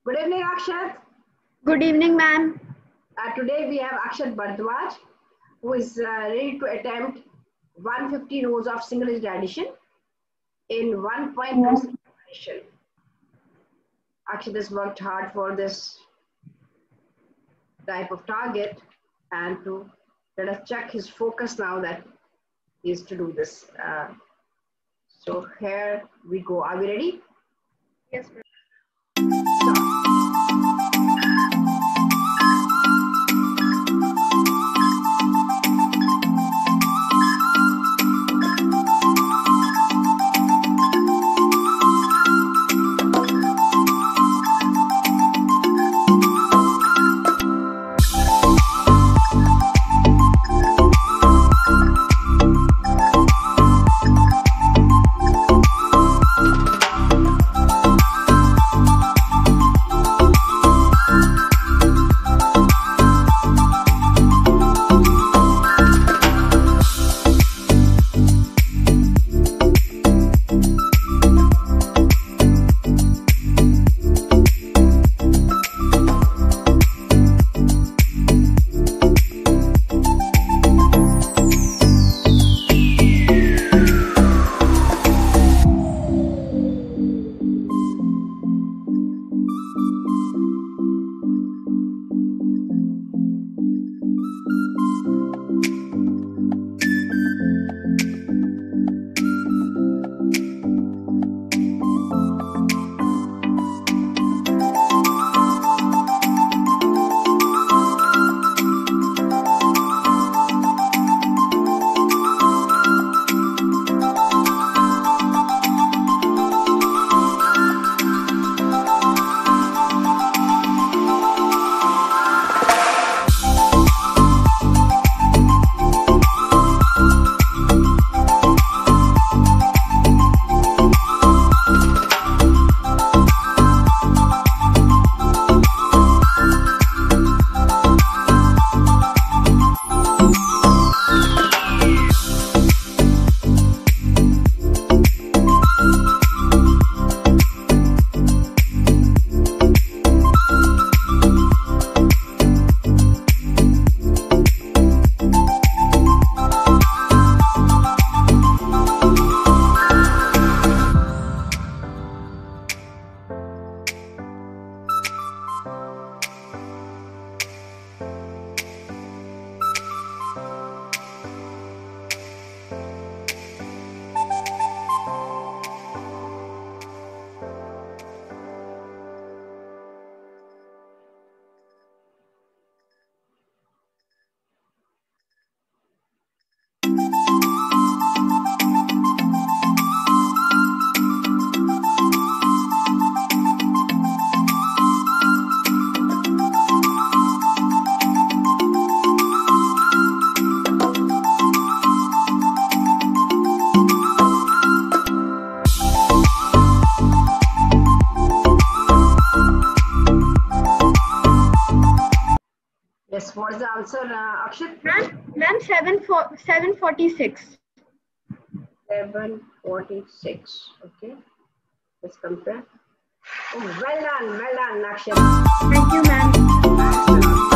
Good evening, Akshat. Good evening, ma'am. Today we have Akshat Bhardwaj, who is ready to attempt 150 rows of single-digit addition in 1.2 addition. Akshat has worked hard for this type of target, and to let us check his focus now that he is to do this. So here we go. Are we ready? Yes, ma'am. Yes, what is the answer, Akshat? Ma'am, 746. 746. Okay, let's compare. Oh, well done, Akshat. Thank you, ma'am. Excellent.